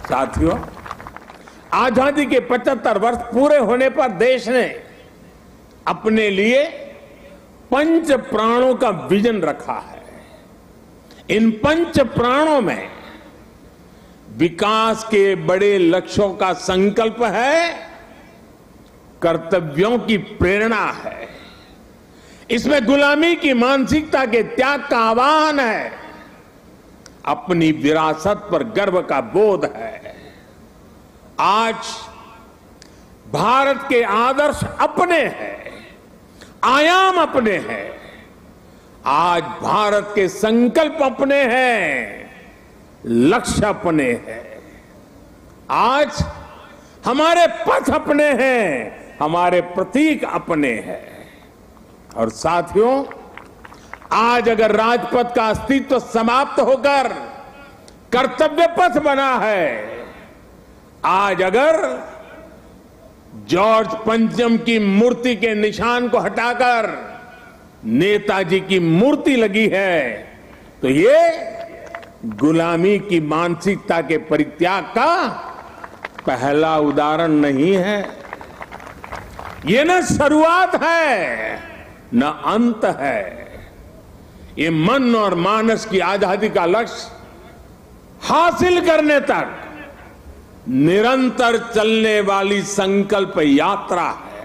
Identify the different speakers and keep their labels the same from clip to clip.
Speaker 1: साथियों, आजादी के 75 वर्ष पूरे होने पर देश ने अपने लिए पंच प्राणों का विजन रखा है। इन पंच प्राणों में विकास के बड़े लक्ष्यों का संकल्प है, कर्तव्यों की प्रेरणा है, इसमें गुलामी की मानसिकता के त्याग का आह्वान है, अपनी विरासत पर गर्व का बोध है। आज भारत के आदर्श अपने हैं, आयाम अपने हैं। आज भारत के संकल्प अपने हैं, लक्ष्य अपने हैं। आज हमारे पथ अपने हैं, हमारे प्रतीक अपने हैं। और साथियों, आज अगर राजपथ का अस्तित्व समाप्त होकर कर्तव्य पथ बना है, आज अगर जॉर्ज पंचम की मूर्ति के निशान को हटाकर नेताजी की मूर्ति लगी है, तो ये गुलामी की मानसिकता के परित्याग का पहला उदाहरण नहीं है। ये न शुरुआत है न अंत है। ये मन और मानस की आजादी का लक्ष्य हासिल करने तक निरंतर चलने वाली संकल्प यात्रा है।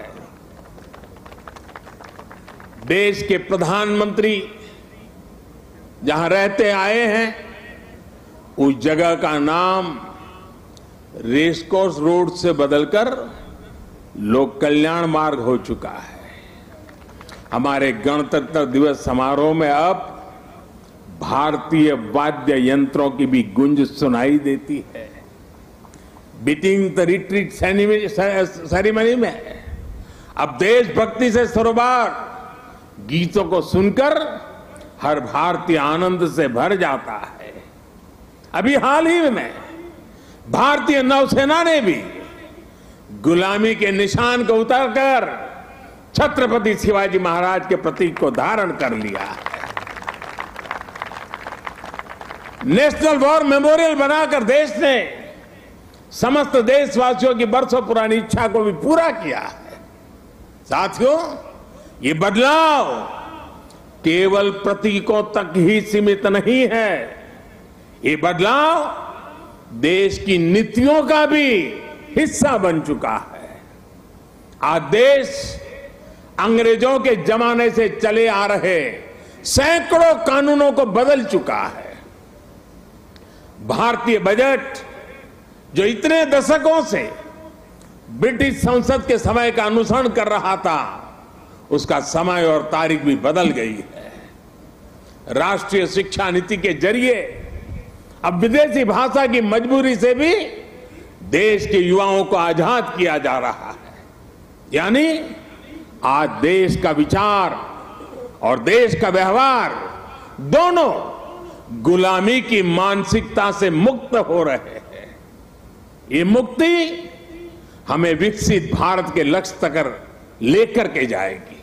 Speaker 1: देश के प्रधानमंत्री जहां रहते आए हैं, उस जगह का नाम रेसकोर्स रोड से बदलकर लोक कल्याण मार्ग हो चुका है। हमारे गणतंत्र दिवस समारोह में अब भारतीय वाद्य यंत्रों की भी गूंज सुनाई देती है। बीटिंग द रिट्रीट सेरेमनी में अब देशभक्ति से सरोबार गीतों को सुनकर हर भारतीय आनंद से भर जाता है। अभी हाल ही में भारतीय नौसेना ने भी गुलामी के निशान को उतारकर छत्रपति शिवाजी महाराज के प्रतीक को धारण कर लिया है। नेशनल वॉर मेमोरियल बनाकर देश ने समस्त देशवासियों की बरसों पुरानी इच्छा को भी पूरा किया है। साथियों, ये बदलाव केवल प्रतीकों तक ही सीमित नहीं है। ये बदलाव देश की नीतियों का भी हिस्सा बन चुका है। आज देश अंग्रेजों के जमाने से चले आ रहे सैकड़ों कानूनों को बदल चुका है। भारतीय बजट जो इतने दशकों से ब्रिटिश संसद के समय का अनुसरण कर रहा था, उसका समय और तारीख भी बदल गई है। राष्ट्रीय शिक्षा नीति के जरिए अब विदेशी भाषा की मजबूरी से भी देश के युवाओं को आजाद किया जा रहा है। यानी आज देश का विचार और देश का व्यवहार दोनों गुलामी की मानसिकता से मुक्त हो रहे हैं। ये मुक्ति हमें विकसित भारत के लक्ष्य तक लेकर के जाएगी।